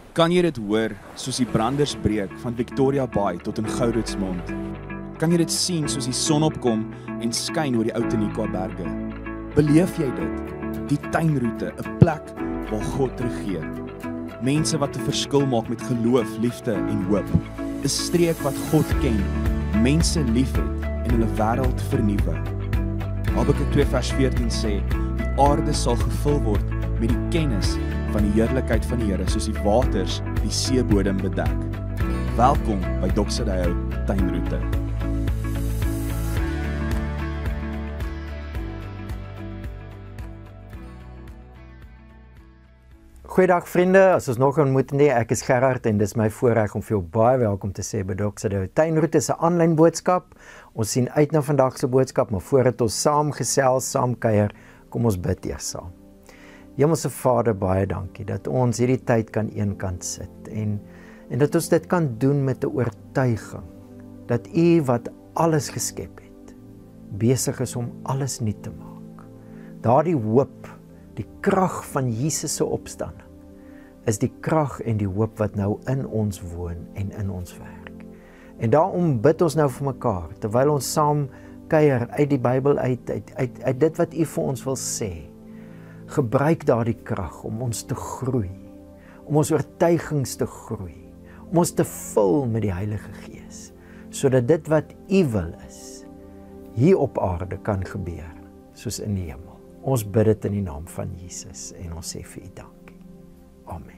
Kan jy dit hoor soos die branders breek van Victoria Bay tot in Gouritsmond? Kan jy dit sien soos die son opkom en skyn oor die ou Tenikwa berge? Beleef jy dit? Die tuinroete, 'n plek waar God regeer. Mense wat 'n verskil maak met geloof, liefde en hoop. 'n Streek wat God ken, mense liefhet en hulle wêreld vernuwe. Habakuk 2 vers 14 sê, die aarde sal gevul word met die kennis van die heerlikheid van die Here, soos die waters die seebodem bedek. Welkom by Doxadeo Tuinroete. Goeiedag vriende, as ons nog ontmoet nie, ek is Gerard en dis my voorreg om vir jou baie welkom te sê by Doxadeo Tuinroete is 'n aanlyn boodskap. Ons sien uit na vandag se boodskap, maar voordat ons saam gesels, saam kuier, kom ons bid eers saam. Hemelse Vader, baie dankie dat ons hierdie tyd kan eenkant sit en dat ons dit kan doen met 'n oortuiging dat U wat alles geskep het, besig is om alles nuut te maak. Daardie hoop, die krag van Jesus se opstanding, is die krag en die hoop wat nou in ons woon en in ons werk. En daarom bid ons nou vir mekaar, terwyl ons saam kuier uit die Bybel uit dit wat U vir ons wil sê. Gebruik daardie krag om ons te groei, om ons oortuigings te groei, om ons te vul met die Heilige Gees, sodat dit wat U wil is, hier op aarde kan gebeur, soos in die hemel. Ons bid dit in die naam van Jesus en ons sê vir U dankie. Amen.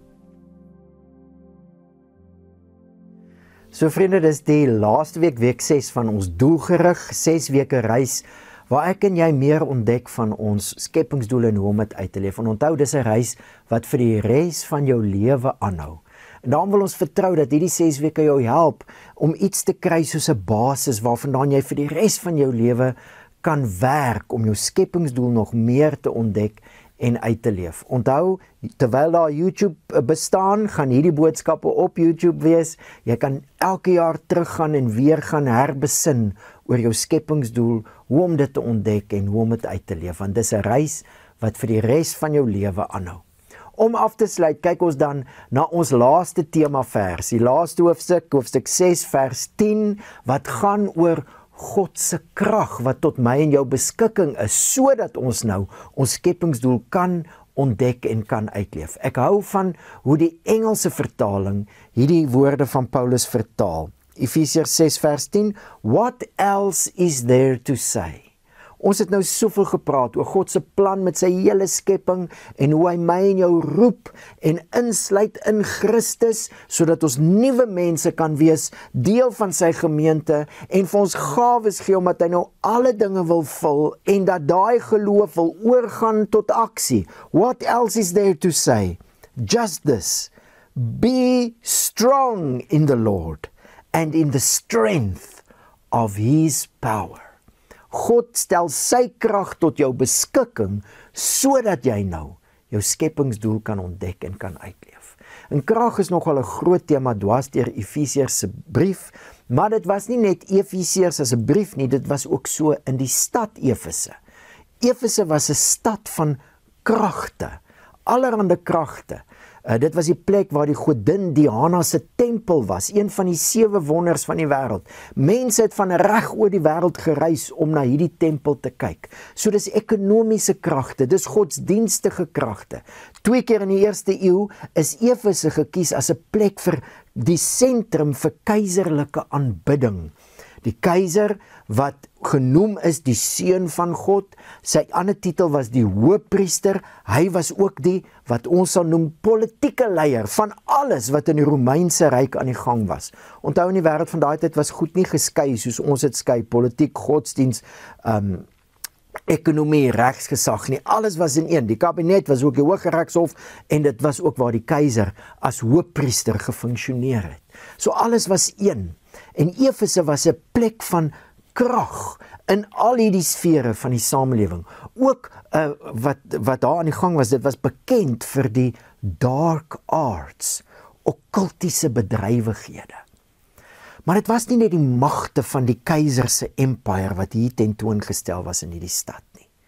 So vriende, dis die laaste week 6 van ons doelgerig 6 weke reis, waar ek en jy meer ontdek van ons skepingsdoel en hoe om dit uit te leef. En onthou, dis 'n reis wat vir die res van jou lewe aanhou. En daarom wil ons vertrou dat hierdie 6 weke jou help om iets te kry soos 'n basis waarvandaan jy vir die res van jou lewe kan werk om jou skepingsdoel nog meer te ontdek en uit te leef. Onthou, terwyl daar YouTube bestaan, gaan hierdie boodskappe op YouTube wees. Jy kan elke jaar teruggaan en weer gaan herbesin oor jou skepingsdoel, hoe om dit te ontdek en hoe om dit uit te leef, want dis 'n reis wat vir die res van jou lewe aanhou. Om af te sluit, kyk ons dan na ons laaste temavers, die laaste hoofstuk 6 vers 10, wat gaan oor God se krag wat tot my en jou beskikking is, sodat ons nou ons skepingsdoel kan ontdek en kan uitleef. Ek hou van hoe die Engelse vertaling hierdie woorde van Paulus vertaal. Efesiërs 6 vers 10, what else is there to say? Ons het nou soveel gepraat oor God se plan met sy hele skepping en hoe hy my en jou roep en insluit in Christus, sodat ons nuwe mense kan wees, deel van sy gemeente en vir ons gawes gee, omdat hy nou alle dinge wil vul en dat daai geloof wil oorgaan tot aksie. What else is there to say? Just this, be strong in the Lord and in the strength of His power. God stel sy krag tot jou beskikking, sodat jy nou jou skepingsdoel kan ontdek en kan uitleef. En krag is nogal 'n groot tema dwars deur Efesiërs se brief, maar dit was nie net Efesiërs as 'n brief nie, dit was ook so in die stad Efese. Efese was 'n stad van kragte, allerhande kragte. Dit was die plek waar die godin Diens se tempel was, een van die 7 wonders van die wêreld. Mense het van reg oor die wêreld gereis om na hierdie tempel te kyk. So dis ekonomiese kragte, dis godsdienstige kragte. 2 keer in die 1ste eeu is Efese gekies as 'n plek vir die sentrum vir keiserlike aanbidding. Die keiser wat genoem is die seun van God, sy ander titel was die hoëpriester, hy was ook die wat ons sal noem politieke leier van alles wat in die Romeinse ryk aan die gang was. Onthou, in die wêreld van daai tyd was goed nie geskei soos ons dit skei, politiek, godsdiens, ekonomie, regsgesag nie, alles was in een. Die kabinet was ook die Hooggeregshof en dit was ook waar die keiser as hoëpriester gefunksioneer het. So alles was een. En Efese was 'n plek van krag in al hierdie sfere van die samelewing. Ook wat daar aan die gang was, dit was bekend vir die dark arts, okkultiese bedrywighede. Maar dit was nie net die magte van die keiser se empire wat hier tentoongestel was in hierdie stad nie.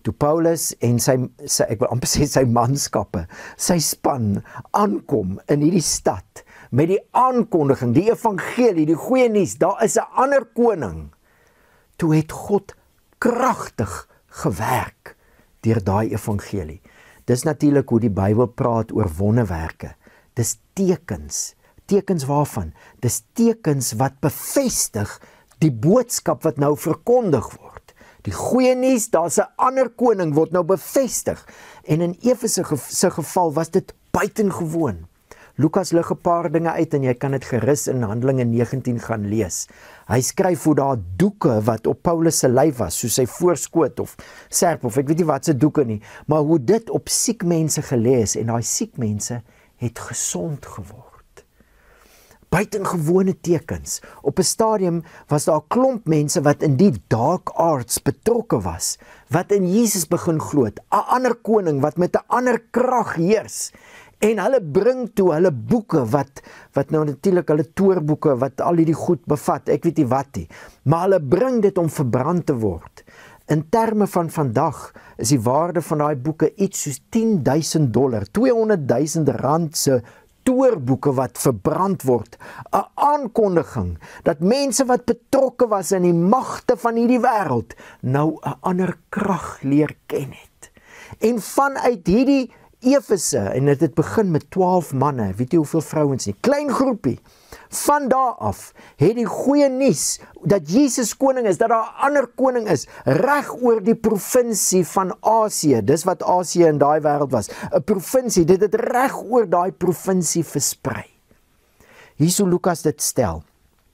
toe Paulus en ek wil amper sê sy manskappe, sy span aankom in hierdie stad met die aankondiging, die evangelie, die goeie nuus, daar is 'n ander koning. Toe het God kragtig gewerk deur daai evangelie. Dis natuurlik hoe die Bybel praat oor wonderwerke. Dis tekens. Tekens waarvan? Dis tekens wat bevestig die boodskap wat nou verkondig word. Die goeie nuus, daar's 'n ander koning word nou bevestig. En in Efese se geval was dit buitengewoon. Lukas lig 'n paar dinge uit en jy kan dit gerus in Handelinge 19 gaan lees. Hy skryf hoe daar doeke wat op Paulus se lyf was, soos sy voorskoot of serp of ek weet nie wat se doeke nie, maar hoe dit op siek mense gelê is en daai siek mense het gesond geword. Buitengewone tekens. Op 'n stadium was daar 'n klomp mense wat in die dark arts betrokke was, wat in Jesus begin glo, 'n ander koning wat met 'n ander krag heers. En hulle bring toe hulle boeke wat nou natuurlik hulle toorboeke wat al hierdie goed bevat, ek weet nie wat nie, maar hulle bring dit om verbrand te word. In terme van vandag is die waarde van daai boeke iets soos $10,000, R200,000 se toorboeke wat verbrand word. 'n Aankondiging dat mense wat betrokke was in die magte van hierdie wêreld nou 'n ander krag leer ken het. En vanuit hierdie Efese, en dit het begin met 12 manne, weet jy hoeveel vrouens nie, klein groepie. Van daar af het die goeie nuus dat Jesus koning is, dat daar 'n ander koning is, reg oor die provinsie van Asië. Dis wat Asië in daai wêreld was. 'n Provinsie, dit het reg oor daai provinsie versprei. Hier so Lukas dit stel.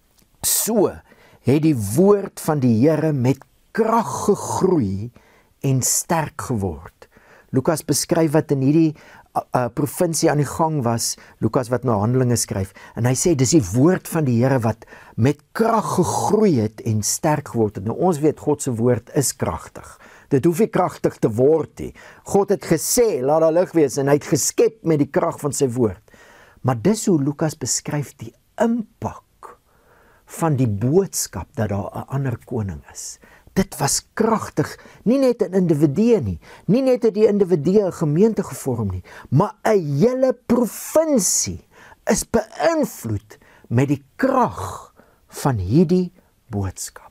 So het die woord van die Here met krag gegroei en sterk geword. Lukas beskryf wat in hierdie provinsie aan die gang was, Lukas wat nou Handelinge skryf, en hy sê dis die woord van die Here wat met krag gegroei het en sterk geword het. Nou ons weet God se woord is kragtig. Dit hoef nie kragtig te word nie. God het gesê, laat daar lig wees, en hy het geskep met die krag van sy woord. Maar dis hoe Lukas beskryf die impak van die boodskap dat daar 'n ander koning is. Dit was kragtig, nie net in individue nie, nie net het die individue 'n gemeente gevorm nie, maar 'n hele provinsie is beïnvloed met die krag van hierdie boodskap.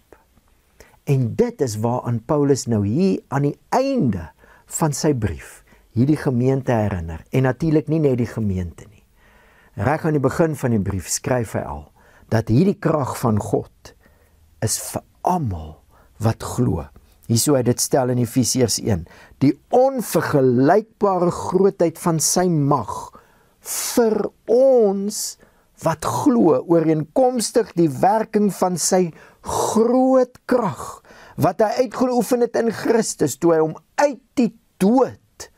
En dit is waaraan Paulus nou hier aan die einde van sy brief hierdie gemeente herinner, en natuurlik nie net die gemeente nie. Reg aan die begin van die brief skryf hy al, dat hierdie krag van God is vir almal wat glo. Hierso hy dit stel in Efesiërs 1. Die onvergelykbare grootheid van sy mag vir ons wat glo, ooreenkomstig die werking van sy groot krag, wat hy uitgeoefen het in Christus, toe hy hom uit die dood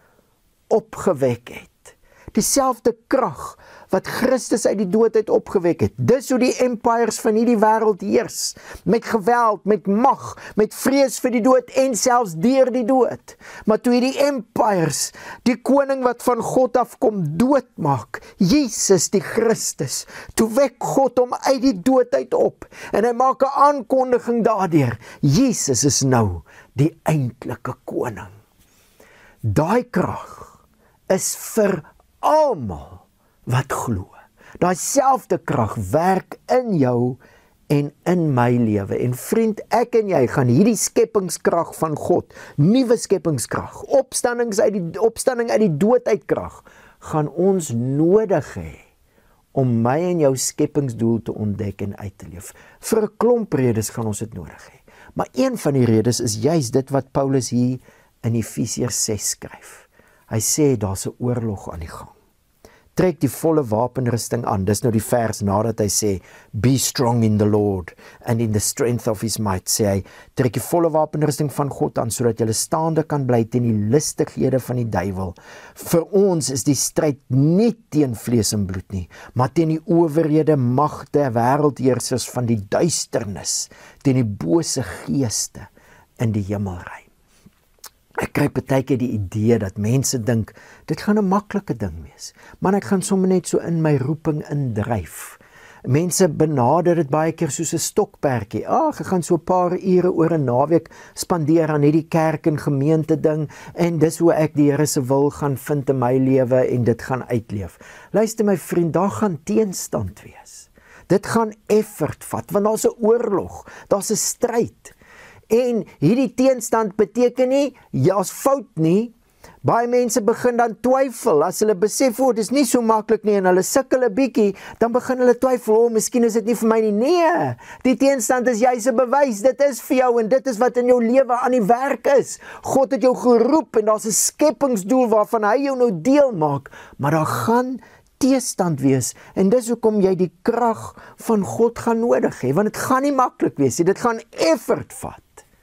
opgewek het. Dieselfde krag wat Christus uit die dood uit opgewek het. Dis hoe die empires van hierdie wêreld heers, met geweld, met mag, met vrees vir die dood en selfs deur die dood. Maar toe hierdie empires die koning wat van God afkom doodmaak, Jesus die Christus, toe wek God hom uit die dood uit op, en hy maak 'n aankondiging daardeur. Jesus is nou die eintlike koning. Daai krag is vir almal wat glo. Daai selfde krag werk in jou en in my lewe. En vriend, ek en jy gaan hierdie skepingskrag van God, nuwe skepingskrag, opstanding uit die dood uit krag, gaan ons nodig hê om my en jou skepingsdoel te ontdek en uit te leef. Vir 'n klomp redes gaan ons dit nodig hê. Maar een van die redes is juis dit wat Paulus hier in Efesiërs 6 skryf. Hy sê daar's 'n oorlog aan die gang. Trek die volle wapenrusting aan. Dis nou die vers nadat hy sê, be strong in the Lord and in the strength of his might, sê hy, trek die volle wapenrusting van God aan, sodat jy staande kan bly teen die listighede van die duiwel. Vir ons is die stryd nie teen vlees en bloed nie, maar teen die owerhede, magte, wêreldheersers van die duisternis, teen die bose geeste in die hemelryk. Ek kry partykeer die idee dat mense dink, dit gaan 'n maklike ding wees, maar ek gaan sommer net so in my roeping indryf. Mense benader dit baie keer soos 'n stokperdjie. Ek gaan so 'n paar ure oor 'n naweek spandeer aan hierdie kerk en gemeente ding en dis hoe ek die Here se wil gaan vind in my lewe en dit gaan uitleef. Luister my vriend, daar gaan teenstand wees. Dit gaan effort vat, want daar's 'n oorlog, daar's 'n stryd. En hierdie teenstand beteken nie, jy's fout nie. Baie mense begin dan twyfel, as hulle besef, dit is nie so maklik nie, en hulle sukkel 'n bietjie, dan begin hulle twyfel, miskien is dit nie vir my nie. Nee, die teenstand is juis 'n bewys, dit is vir jou, en dit is wat in jou lewe aan die werk is. God het jou geroep, en daar's 'n skepingsdoel waarvan hy jou nou deel maak, maar daar gaan teestand wees, en dis hoekom jy die krag van God gaan nodig hê, want dit gaan nie maklik wees nie, dit gaan effort vat.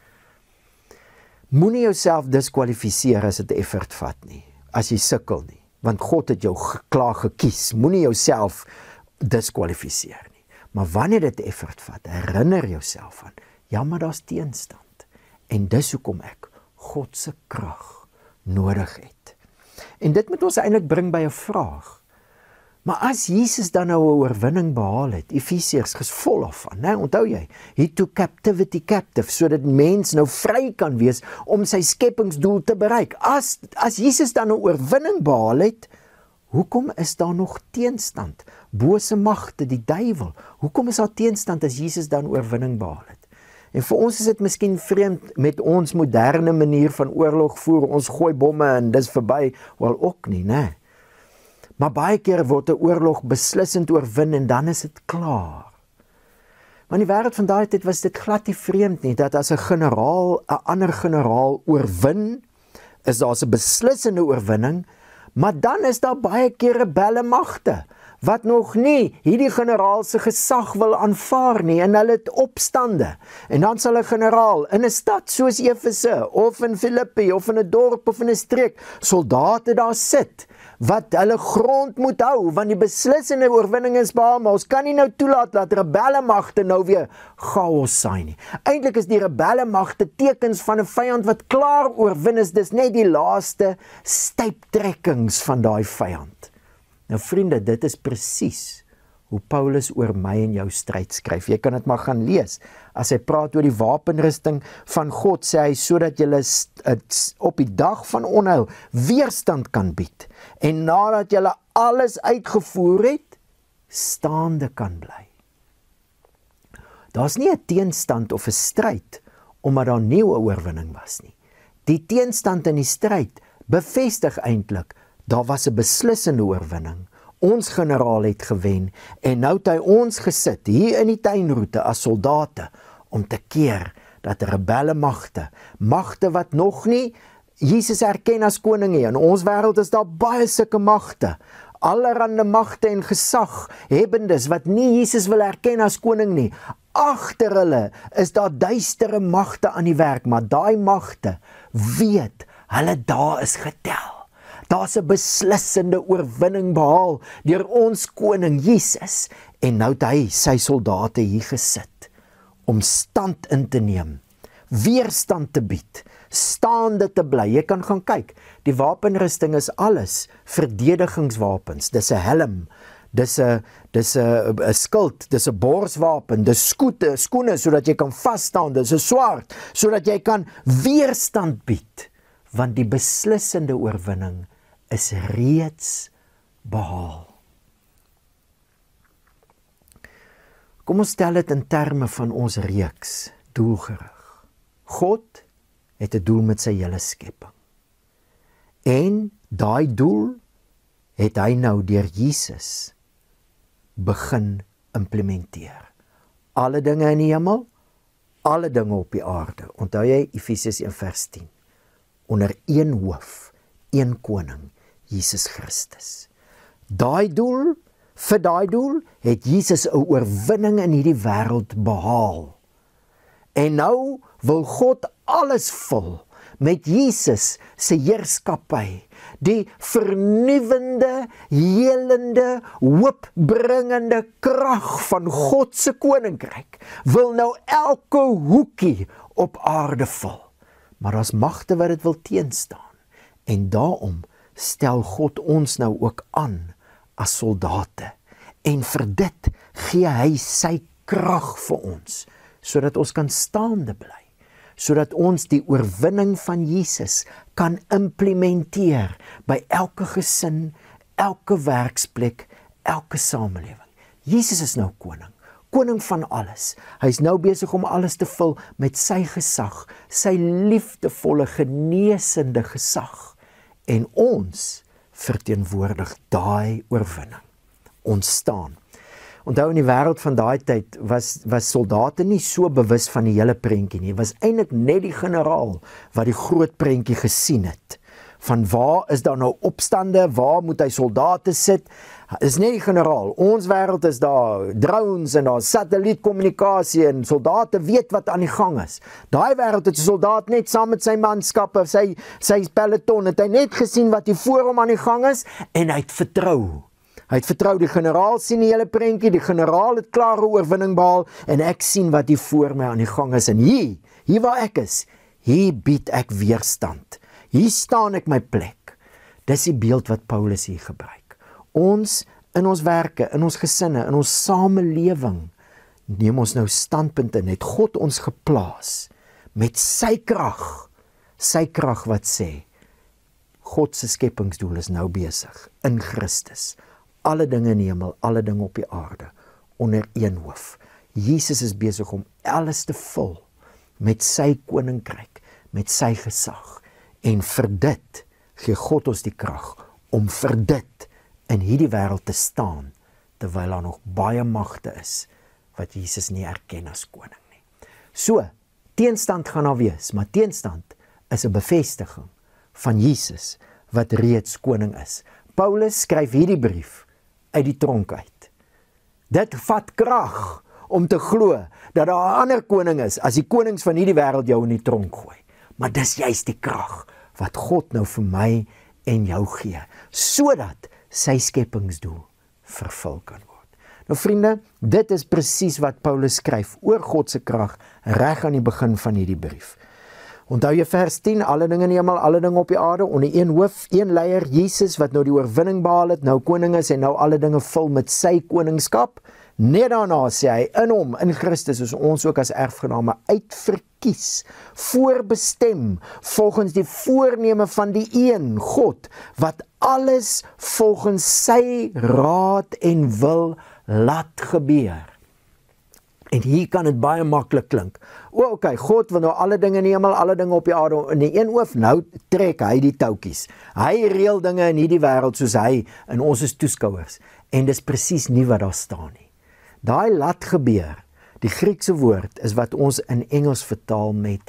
Moenie jouself diskwalifiseer as dit effort vat nie, as jy sukkel nie, want God het jou klaar gekies. Moenie jouself diskwalifiseer nie. Maar wanneer dit effort vat, herinner jouself aan, ja, maar daar's teenstand. En dis hoekom ek God se krag nodig het. En dit moet ons eintlik bring by 'n vraag. Maar as Jesus dan nou 'n oorwinning behaal het, Efesiërs is vol daarvan, né? Onthou jy, he took captivity captive, sodat mens nou vry kan wees om sy skepingsdoel te bereik. As Jesus dan 'n oorwinning behaal het, hoekom is daar nog teenstand? Bose magte, die duiwel. Hoekom is daar teenstand as Jesus dan oorwinning behaal het? En vir ons is dit miskien vreemd met ons moderne manier van oorlog voer, ons gooi bomme en dis verby, wel ook nie, né? Maar baie keer word 'n oorlog beslissend oorwin en dan is dit klaar. Maar in die wêreld van daai tyd was dit glad nie vreemd nie, dat as 'n generaal 'n ander generaal oorwin, is daar 'n beslissende oorwinning, maar dan is daar baie keer rebelle magte, wat nog nie hierdie generaal se gesag wil aanvaar nie, en hulle het opstande. En dan sal 'n generaal in 'n stad soos Efese, of in Filippi, of in 'n dorp, of in 'n streek, soldate daar sit, wat hulle grond moet hou, want die beslissende oorwinning is behaal, maar ons kan nie nou toelaat dat rebelle magte nou weer chaos saai nie. Eintlik is die rebelle magte tekens van 'n vyand wat klaar oorwin is, dis net die laaste styptrekkings van daai vyand. Nou vriende, dit is presies hoe Paulus oor my en jou stryd skryf. Jy kan dit maar gaan lees. As hy praat oor die wapenrusting van God, sê hy, sodat julle op die dag van onheil weerstand kan bied, en nadat julle alles uitgevoer het, staande kan bly. Daar's nie 'n teenstand of 'n stryd, omdat daar nie 'n oorwinning was nie. Die teenstand in die stryd bevestig eintlik, daar was 'n beslissende oorwinning. Ons generaal het gewen, en nou het hy ons gesit hier in die tuinroete as soldate, om te keer dat rebelle magte wat nog nie Jesus erken as koning nie. In ons wêreld is daar baie sulke magte, allerhande magte en gesag hebbendes wat nie Jesus wil erken as koning nie. Agter hulle is daar duistere magte aan die werk, maar daai magte weet, hulle dae is getel. Daar's 'n beslissende oorwinning behaal deur ons koning Jesus, en nou het hy sy soldate hier gesit om stand in te neem, weerstand te bied, staande te bly. Jy kan gaan kyk, die wapenrusting is alles verdedigingswapens. Dis 'n helm, dis 'n skild, dis 'n borswapen, dis skoene sodat jy kan vas staan, dis 'n swaard sodat jy kan weerstand bied, want die beslissende oorwinning is reeds behaal. Kom ons stel dit in terme van ons reeks, doelgerig. God het 'n doel met sy hele skepping. En daai doel het hy nou deur Jesus begin implementeer. Alle dinge in die hemel, alle dinge op die aarde. Onthou jy Efesiërs 1:10. Onder een hoof, een koning, Jesus Christus. Vir daai doel het Jesus 'n oorwinning in hierdie wêreld behaal. En nou wil God alles vul met Jesus se heerskappy. Die vernuwende, helende, hoopbringende krag van God se koninkryk wil nou elke hoekie op aarde vul. Maar daar's magte wat dit wil teenstaan. En daarom stel God ons nou ook aan as soldate. En vir dit gee hy sy krag vir ons, sodat ons kan staande bly, sodat ons die oorwinning van Jesus kan implementeer by elke gesin, elke werksplek, elke samelewing. Jesus is nou koning van alles. Hy is nou besig om alles te vul met sy gesag, sy liefdevolle, genesende gesag. En ons verteenwoordig daai oorwinning. Ons staan. Onthou, in die wêreld van daai tyd was soldate nie so bewus van die hele prentjie nie. Was eintlik net die generaal wat die groot prentjie gesien het. Van waar is daar nou opstande, waar moet hy soldate sit? Is net die generaal. Ons wêreld is daar drones en daar satellietkommunikasie en soldate weet wat aan die gang is. Daai wêreld het 'n soldaat net saam met sy manskappe, sy peloton, het hy net gesien wat hier voor hom aan die gang is en hy het vertrou. Hy het vertrou, die generaal sien die hele prentjie, die generaal het klare oorwinning behaal en ek sien wat hier voor my aan die gang is en hier waar ek is, hier bied ek weerstand. Hier staan ek my plek. Dis die beeld wat Paulus hier gebruik. Ons in ons werke, in ons gesinne, in ons samelewing neem ons nou standpunte en het God ons geplaas met sy krag wat sê God se skepingsdoel is nou besig in Christus. Alle dinge in die hemel, alle dinge op die aarde onder een hoof. Jesus is besig om alles te vul met sy koninkryk, met sy gesag. En vir dit gee God ons die krag om vir dit in hierdie wêreld te staan, terwyl daar nog baie magte is wat Jesus nie erken as koning nie. So, teenstand gaan daar wees, maar teenstand is 'n bevestiging van Jesus wat reeds koning is. Paulus skryf hierdie brief uit die tronk uit. Dit vat krag om te glo dat daar 'n ander koning is as die konings van hierdie wêreld jou in die tronk gooi. Maar dis juist die krag wat God nou vir my en jou gee, sodat sy skepingsdoel vervul kan word. Nou vriende, dit is presies wat Paulus skryf oor God se krag reg aan die begin van hierdie brief. Onthou jy vers 10, alle dinge in die hemel, alle dinge op die aarde, onder een hoof, een leier, Jesus, wat nou die oorwinning behaal het, nou koning is en nou alle dinge vul met sy koningskap. Net daarna sê hy, in hom, in Christus, is ons ook as erfgename uitverkies, voorbestem, volgens die voorneme van die een God, wat alles volgens sy raad en wil laat gebeur. En hier kan dit baie maklik klink. Okay, God wil nou alle dinge in die hemel, alle dinge op die aarde in die een hoof, nou trek hy die touwtjies. Hy reël dinge in hierdie wêreld soos hy, en ons is toeskouers. En dis presies nie wat daar staan nie. Daai laat gebeur, die Griekse woord is wat ons in Engels vertaal met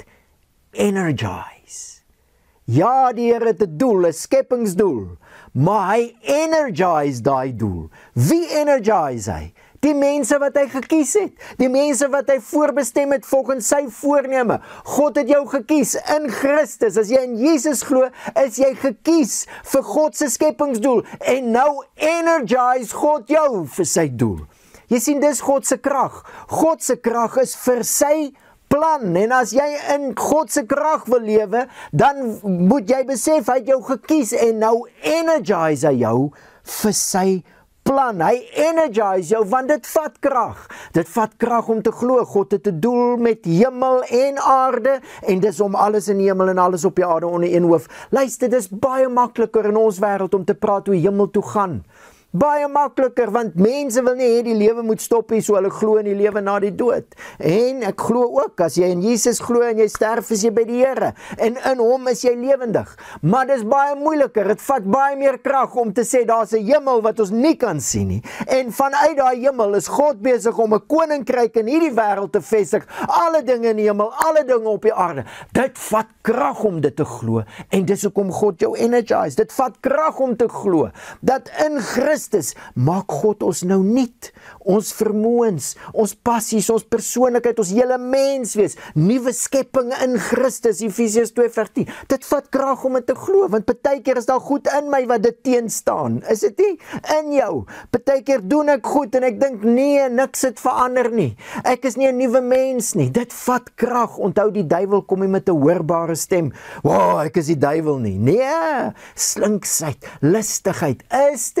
energize. Ja, die Here het 'n doel, 'n skepingsdoel, maar hy energize daai doel. Wie energize hy? Die mense wat hy gekies het, die mense wat hy voorbestem het volgens sy voorneme. God het jou gekies in Christus. As jy in Jesus glo, is jy gekies vir God se skepingsdoel. En nou energize God jou vir sy doel. Jy sien, dis God se krag. God se krag is vir sy plan. En as jy in God se krag wil lewe, dan moet jy besef, hy het jou gekies en nou energize hy jou vir sy plan. Hy energize jou, want dit vat krag. Dit vat krag om te glo. God het 'n doel met hemel en aarde, en dis om alles in die hemel en alles op die aarde onder een hoof. Luister, dis baie makliker in ons wêreld om te praat hoe hemel toe gaan. Baie makliker, want mense wil nie hê die lewe moet stop nie, so hulle glo in die lewe na die dood. En ek glo ook, as jy in Jesus glo en jy sterf, is jy by die Here. En in hom is jy lewendig. Maar dis baie moeiliker, dit vat baie meer krag om te sê, daar's 'n hemel wat ons nie kan sien nie. En vanuit daai hemel is God besig om 'n koninkryk in hierdie wêreld te vestig. Alle dinge in die hemel, alle dinge op die aarde. Dit vat krag om dit te glo. En dis hoekom God jou energize. Dit vat krag om te glo dat in Christus maak God ons nou nuut. Ons vermoëns, ons passies, ons persoonlikheid, ons hele menswees, nuwe skepping in Christus, Efesiërs 2:14. Dit vat krag om dit te glo, want partykeer is daar goed in my wat dit teenstaan. Is dit nie? In jou. Partykeer doen ek goed en ek dink nee, niks het verander nie. Ek is nie 'n nuwe mens nie. Dit vat krag. Onthou, die duiwel kom nie met 'n hoorbare stem. Wow, ek is die duiwel nie. Nee, slinksheid, listigheid. Is dit so?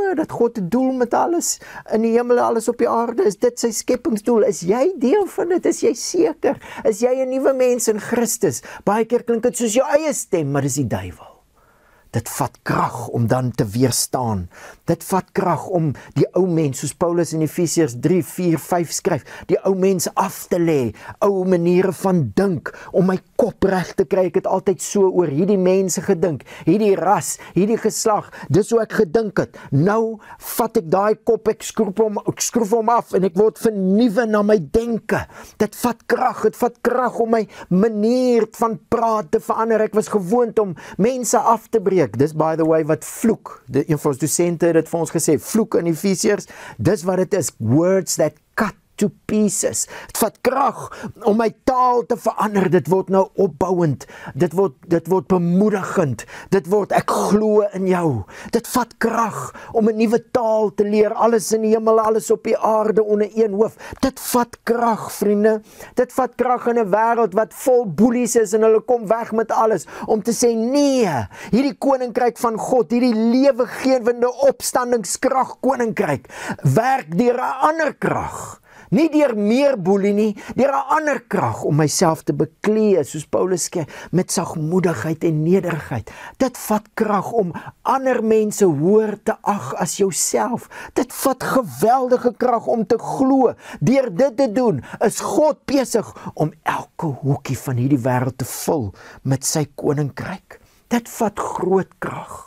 glo dat God 'n doel met alles in die hemel, alles op die aarde, is dit sy skepingsdoel? Is jy deel van dit? Is jy seker? Is jy 'n nuwe mens in Christus? Baie keer klink dit soos jou eie stem, maar dis die duiwel. Dit vat krag om dan te weerstaan. Dit vat krag om die ou mens, soos Paulus in Efesiërs 3, 4, 5 skryf, die ou mens af te lê, ou maniere van dink, om my kop reg te kry. Ek het altyd so oor hierdie mense gedink, hierdie ras, hierdie geslag, dis hoe ek gedink het. Nou vat ek daai kop, ek skroef hom af en ek word vernuwe na my denke. Dit vat krag om my manier van praat te verander. Ek was gewoond om mense af te breek. Dis by the way wat vloek, een van ons dosente het dit vir ons gesê, vloek in Efesiërs, dis wat dit is, words that cut to pieces. Het vat krag om my taal te verander. Dit word nou opbouend, dit word bemoedigend, dit word ek glo in jou. Dit vat krag om 'n nuwe taal te leer, alles in die hemel, alles op die aarde onder een hoof. Dit vat krag, vriende. Dit vat krag in 'n wêreld wat vol boelies is en hulle kom weg met alles, om te sê nee, hierdie koninkryk van God, hierdie lewegewende opstandingskrag koninkryk, werk deur 'n ander krag. Nie deur meer boelie nie, deur 'n ander krag om myself te beklee, soos Paulus sê, met sagmoedigheid en nederigheid. Dit vat krag om ander mense hoër te ag as jouself. Dit vat geweldige krag om te glo. Deur dit te doen, is God besig om elke hoekie van hierdie wêreld te vul met sy koninkryk. Dit vat groot krag.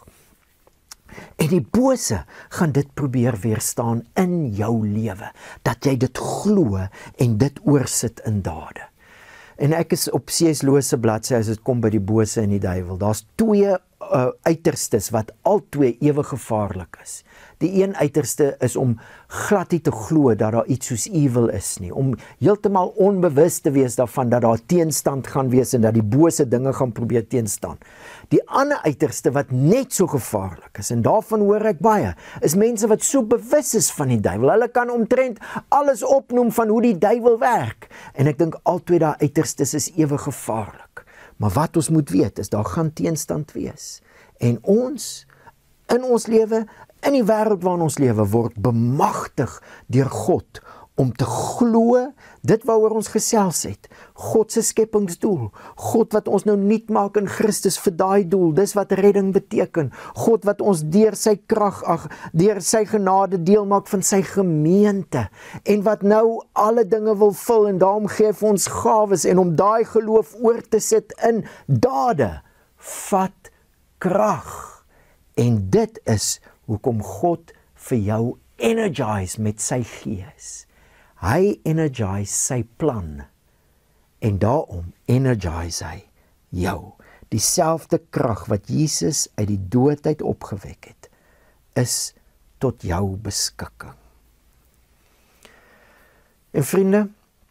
En die bose gaan dit probeer weerstaan in jou lewe, dat jy dit glo en dit oorsit in dade. En ek is op C.S. Lewis se bladsy as dit kom by die bose en die duiwel. Daar's twee uiterstes wat albei ewig gevaarlik is. Die een uiterste is om glad nie te glo dat daar iets soos evil is nie, om heeltemal onbewus te wees daarvan dat daar teenstand gaan wees en dat die bose dinge gaan probeer teenstaan. Die ander uiterste wat net so gevaarlik is, en daarvan hoor ek baie, is mense wat so bewus is van die duiwel. Hulle kan omtrent alles opnoem van hoe die duiwel werk. En ek dink albei daai uiterstes is ewig gevaarlik. Maar wat ons moet weet is, daar gaan teenstand wees. En ons, in ons lewe, in die wêreld waarin ons lewe, word bemagtig deur God om te glo dit waaroor ons gesels het. God se skepingsdoel. God wat ons nou nuut maak in Christus vir daai doel. Dis wat redding beteken. God wat ons deur sy krag, deur sy genade deel maak van sy gemeente. En wat nou alle dinge wil vul en daarom gee vir ons gawes en om daai geloof oor te sit in dade, vat krag. En dit is hoekom God vir jou energise met sy gees. Hy energise sy plan en daarom energise hy jou. Dieselfde krag wat Jesus uit die dood uit opgewek het, is tot jou beskikking. En vriende,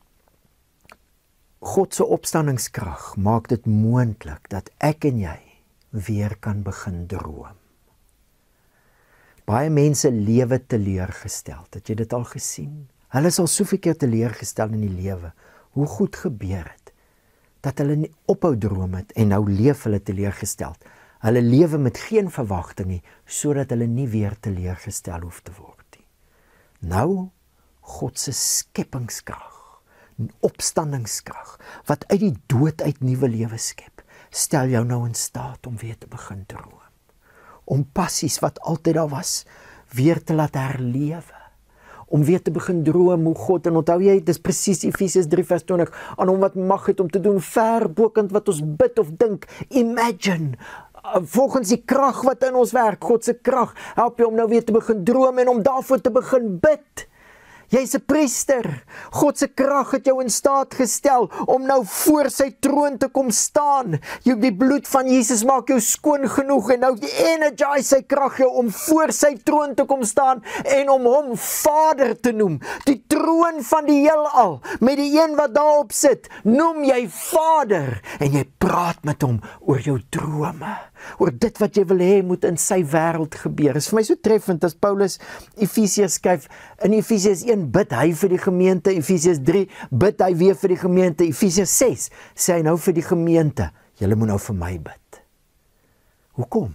God se opstandingskrag maak dit moontlik dat ek en jy weer kan begin droom. Baie mense lewe teleurgestel. Het jy dit al gesien? Hulle is al soveel keer teleurgestel in die lewe. Hoe goed gebeur het, dat hulle nie ophou droom het en nou leef hulle teleurgestel. Hulle lewe met geen verwagting nie, sodat hulle nie weer teleurgestel hoef te word nie. Nou, God se skepingskrag, opstandingskrag, wat uit die dood uit nuwe lewe skep, stel jou nou in staat om weer te begin droom. Om passies wat altyd daar was, weer te laat herlewe. Om weer te begin droom hoe God, en onthou jy, dis presies Efesiërs 3 vers 20, aan hom wat mag het om te doen ver bokend wat ons bid of dink, imagine, volgens die krag wat in ons werk, God se krag, help jy om nou weer te begin droom en om daarvoor te begin bid. Jy's 'n priester. God se krag het jou in staat gestel om nou voor sy troon te kom staan. Die bloed van Jesus maak jou skoon genoeg en nou energise sy krag jou om voor sy troon te kom staan en om hom Vader te noem. Die troon van die heelal, met die een wat daarop sit, noem jy Vader en jy praat met hom oor jou drome, oor dit wat jy wil hê moet in sy wêreld gebeur. Is vir my so treffend as Paulus Efesiërs skryf, in Efesiërs 1 bid hy vir die gemeente, Efesiërs 3 bid hy weer vir die gemeente, Efesiërs 6 sê hy nou vir die gemeente, julle moet nou vir my bid. Hoekom?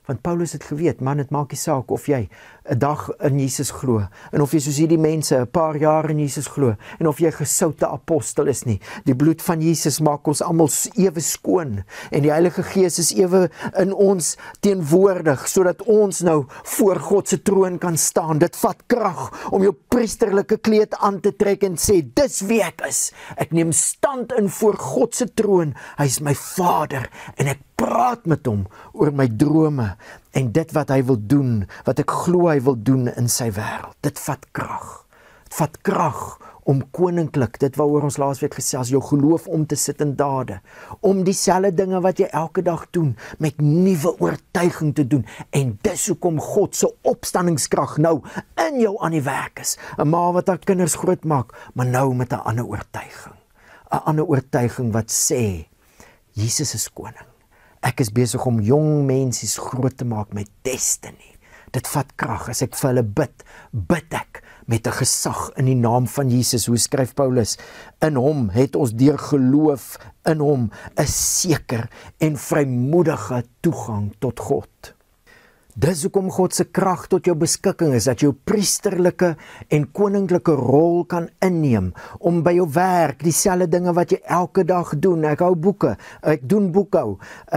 Want Paulus het geweet, man, dit maak nie saak of jy 'n dag in Jesus glo, en of jy soos hierdie mense 'n paar jaar in Jesus glo, en of jy gesoute apostel is nie. Die bloed van Jesus maak ons almal ewe skoon, en die Heilige Gees is ewe in ons teenwoordig, sodat ons nou voor God se troon kan staan. Dit vat krag om jou priesterlike kleed aan te trek en sê, dis wie ek is. Ek neem stand in voor God se troon. Hy is my Vader, en ek praat met hom oor my drome en dit wat hy wil doen, wat ek glo hy wil doen in sy wêreld. Dit vat krag. Dit vat krag om koninklik, dit waaroor ons laasweek gesels, jou geloof om te sit in dade, om dieselfde dinge wat jy elke dag doen, met nuwe oortuiging te doen, en dis hoekom God se opstandingskrag nou in jou aan die werk is. 'n Ma wat haar kinders groot maak, maar nou met 'n ander oortuiging. 'n Ander oortuiging wat sê, Jesus is koning. Ek is besig om jong mensies groot te maak met destiny. Dit vat krag. As ek vir hulle bid ek met 'n gesag in die naam van Jesus. Hoe skryf Paulus? In hom het ons deur geloof in hom 'n seker en vrymoedige toegang tot God. Dis hoekom God se krag tot jou beskikking is, dat jy jou priesterlike en koninklike rol kan inneem, om by jou werk, dieselfde dinge wat jy elke dag doen. Ek hou boeke, ek doen boekhou,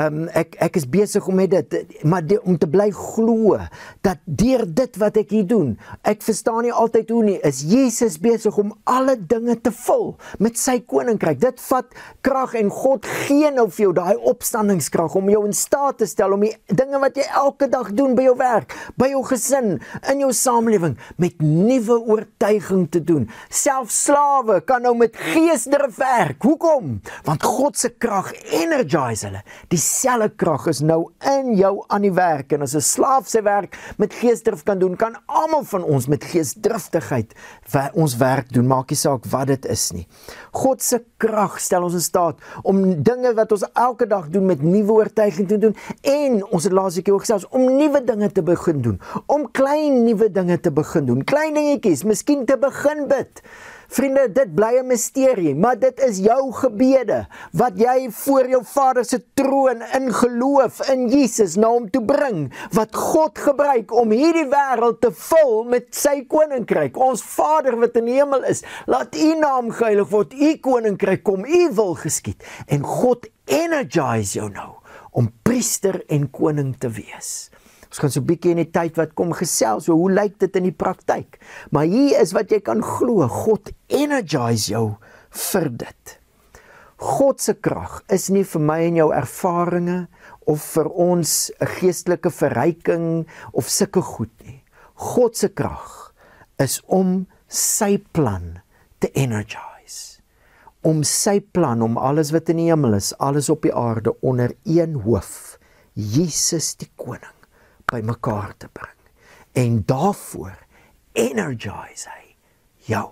ek is besig om met dit, maar om te bly glo, dat deur dit wat ek hier doen, ek verstaan nie altyd hoe nie, is Jesus besig om alle dinge te vul met sy koninkryk. Dit vat krag, en God gee nou vir jou daai opstandingskrag, om jou in staat te stel, om die dinge wat jy elke dag doen, by jou werk, by jou gesin, in jou samelewing, met nuwe oortuiging te doen. Selfs slawe kan nou met geesdrif werk. Hoekom? Want God se krag energise hulle. Dieselfde krag is nou in jou aan die werk, en as 'n slaaf sy werk met geesdrif kan doen, kan almal van ons met geesdriftigheid ons werk doen, maak nie saak wat dit is nie. God se krag stel ons in staat om dinge wat ons elke dag doen met nuwe oortuiging te doen, en ons het laas ek ook gesê, om nuwe dinge te begin doen, om klein nuwe dinge te begin doen, klein dingetjies, miskien te begin bid. Vriende, dit bly 'n misterie, maar dit is jou gebede, wat jy voor jou Vader se troon in geloof in Jesus na hom toe bring, wat God gebruik om hierdie wêreld te vul met sy koninkryk. Ons Vader wat in die hemel is, laat u naam geheilig word, u koninkryk kom, u wil geskied. En God energise jou nou om priester en koning te wees. Ons gaan so 'n bietjie in die tyd wat kom gesels, so hoe lyk dit in die praktyk? Maar hier is wat jy kan glo, God energise jou vir dit. God se krag is nie vir my en jou ervarings, of vir ons 'n geestelike verryking, of sulke goed nie. God se krag is om sy plan te energise. Om sy plan, om alles wat in die hemel is, alles op die aarde, onder een hoof, Jesus die koning, by mekaar te bring. En daarvoor energise hy jou.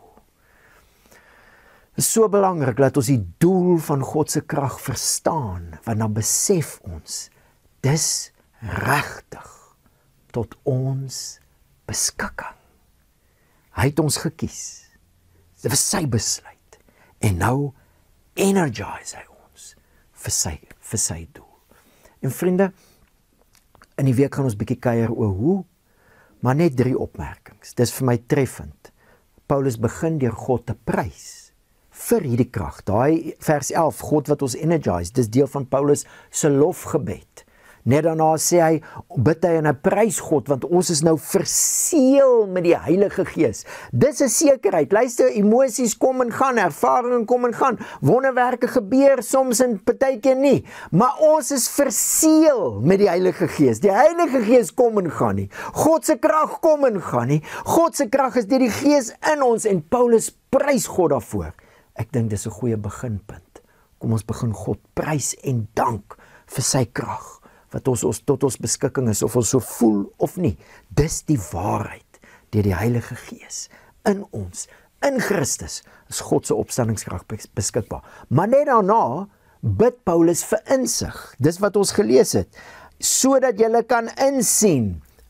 Dit is so belangrik dat ons die doel van God se krag verstaan, want dan besef ons, dis regtig tot ons beskikking. Hy het ons gekies. Dit was sy besluit. En nou energise hy ons vir sy doel. En vriende, in die week gaan ons bietjie kuier oor hoe, maar net 3 opmerkings. Dis vir my treffend. Paulus begin deur God te prys vir hierdie krag. Daai vers 11, God wat ons energise, dis deel van Paulus se lofgebed. Net daarna sê hy, bid hy en hy prys God, want ons is nou verseël met die Heilige Gees. Dis 'n sekerheid. Luister, emosies kom en gaan, ervarings kom en gaan, wonderwerke gebeur soms en partykeer nie, maar ons is verseël met die Heilige Gees. Die Heilige Gees kom en gaan nie. God se krag kom en gaan nie. God se krag is deur die Gees in ons, en Paulus prys God daarvoor. Ek dink dis 'n goeie beginpunt. Kom ons begin God prys en dank vir sy krag, wat ons tot ons beskikking is, of ons so voel of nie. Dis die waarheid, deur die Heilige Gees in ons, in Christus, is God se opstandingskrag beskikbaar. Maar net daarna bid Paulus vir insig. Dis wat ons gelees het, sodat julle kan insien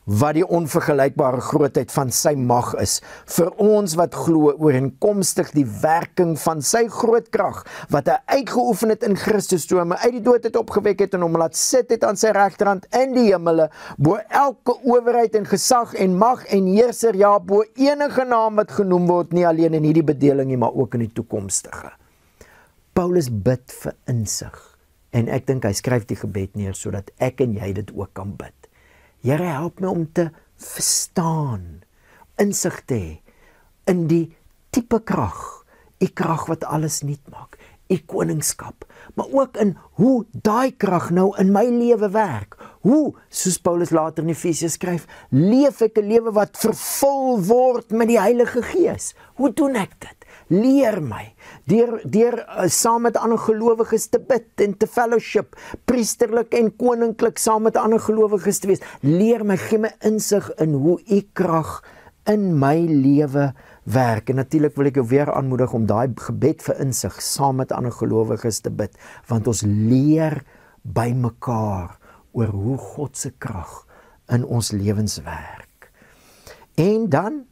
wat die onvergelykbare grootheid van sy mag is, vir ons wat glo ooreenkomstig die werking van sy groot krag, wat hy uitgeoefen het in Christus toe hom uit die dood het opgewek het en hom laat sit het aan sy regterhand in die hemele, bo elke owerheid en gesag en mag en heerser, ja, bo enige naam wat genoem word, nie alleen in hierdie bedeling nie, maar ook in die toekomstige. Paulus bid vir insig, en ek dink hy skryf die gebed neer, sodat ek en jy dit ook kan bid. Here, help my om te verstaan, insig te hê in die tipe krag, die krag wat alles nuut maak, die koningskap, maar ook in hoe daai krag nou in my lewe werk. Hoe, soos Paulus later in Efesië skryf, leef ek 'n lewe wat vervul word met die Heilige Gees. Hoe doen ek dit? Leer my, deur saam met ander gelowiges te bid en te fellowship, priesterlik en koninklik saam met ander gelowiges te wees. Leer my, gee my insig in hoe u krag in my lewe werk. En natuurlik wil ek jou weer aanmoedig om daai gebed vir insig saam met ander gelowiges te bid, want ons leer by mekaar oor hoe God se krag in ons lewens werk. En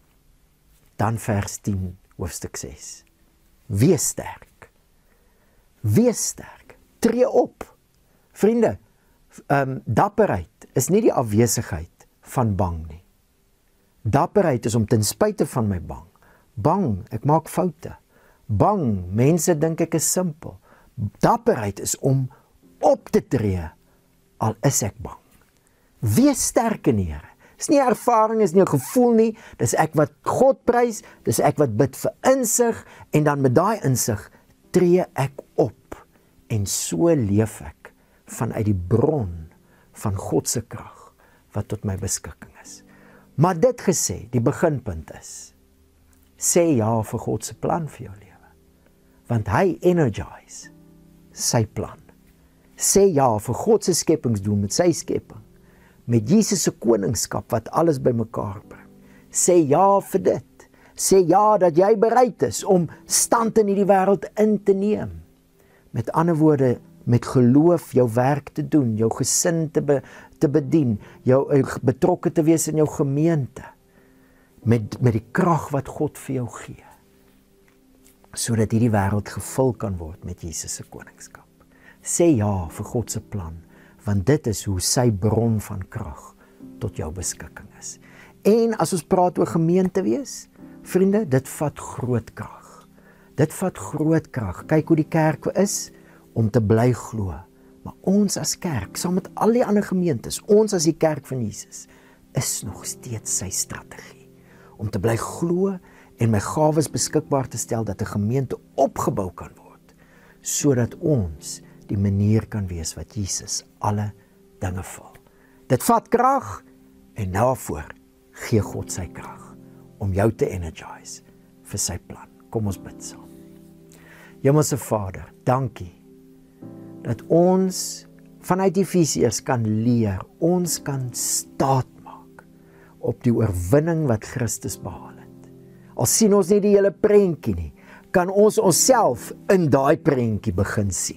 dan vers 10, hoofstuk 6. Wees sterk. Wees sterk. Tree op. Vriende, dapperheid is nie die afwesigheid van bang nie. Dapperheid is om ten spyte van my bang, ek maak foute. Bang, mense dink ek is simpel. Dapperheid is om op te tree, al is ek bang. Wees sterk in die Here. Dis nie ervaring, is nie 'n gevoel nie, dis ek wat God prys, dis ek wat bid vir insig, en dan met daai insig tree ek op, en so leef ek vanuit die bron van God se krag, wat tot my beskikking is. Maar dit gesê, die beginpunt is, sê ja vir God se plan vir jou lewe, want hy energize sy plan. Sê ja vir God se skepingsdoel met sy skepping, met Jesus se koningskap wat alles bymekaar bring. Sê ja vir dit. Sê ja dat jy bereid is om stand in hierdie wêreld in te neem. Met ander woorde, met geloof jou werk te doen, jou gesin te bedien, jou betrokke te wees in jou gemeente, met die krag wat God vir jou gee, sodat hierdie wêreld gevul kan word met Jesus se koningskap. Sê ja vir God se plan, want dit is hoe sy bron van krag tot jou beskikking is. En as ons praat oor gemeente wees, vriende, dit vat groot krag. Dit vat groot krag. Kyk hoe die kerk is, om te bly glo. Maar ons as kerk, saam met al die ander gemeentes, ons as die kerk van Jesus, is nog steeds sy strategie. Om te bly glo en my gawes beskikbaar te stel, dat 'n gemeente opgebou kan word, sodat ons die manier kan wees wat Jesus alle dinge vul. Dit vat krag, en daarvoor gee God sy krag, om jou te energize vir sy plan. Kom ons bid saam. Hemelse Vader, dankie, dat ons vanuit Efesiërs kan leer, ons kan staat maak op die oorwinning wat Christus behaal het. Al sien ons nie die hele prentjie nie, kan ons onsself in daai prentjie begin sien.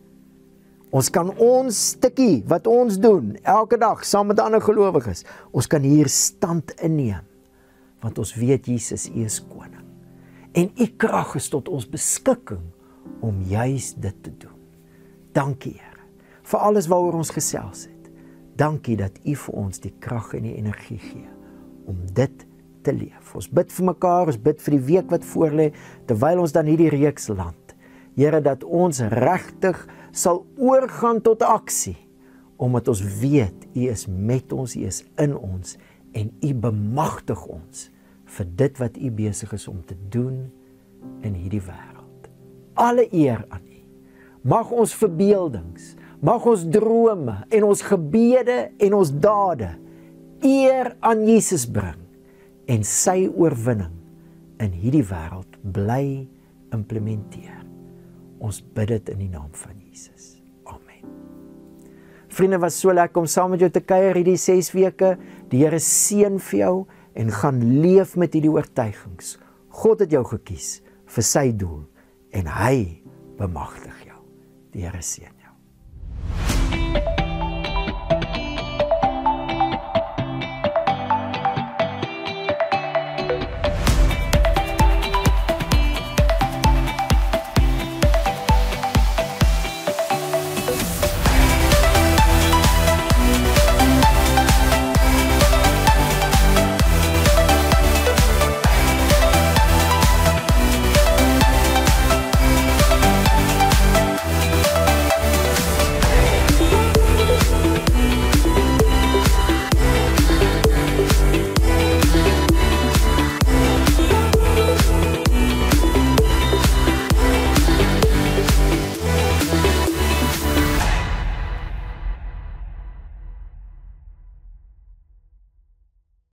Ons kan ons stukkie wat ons doen, elke dag, saam met ander gelowiges, ons kan hier stand inneem, want ons weet Jesus, U is koning. En U krag is tot ons beskikking om juis dit te doen. Dankie, Here, vir alles waaroor ons gesels het. Dankie dat U vir ons die krag en die energie gee om dit te leef. Ons bid vir mekaar, ons bid vir die week wat voorlê, terwyl ons dan hierdie reeks land. Here, dat ons regtig sal oorgaan tot aksie, omdat ons weet, U is met ons, U is in ons, en U bemagtig ons vir dit wat U besig is om te doen in hierdie wêreld. Alle eer aan U. Mag ons verbeeldings, mag ons drome en ons gebede en ons dade eer aan Jesus bring en sy oorwinning in hierdie wêreld bly implementeer. Ons bid dit in die naam van Jesus. Amen. Vriende, was so lekker om saam met jou te kuier hierdie 6 weke. Die Here seën vir jou en gaan leef met hierdie oortuigings. God het jou gekies vir sy doel en hy bemagtig jou. Die Here seën.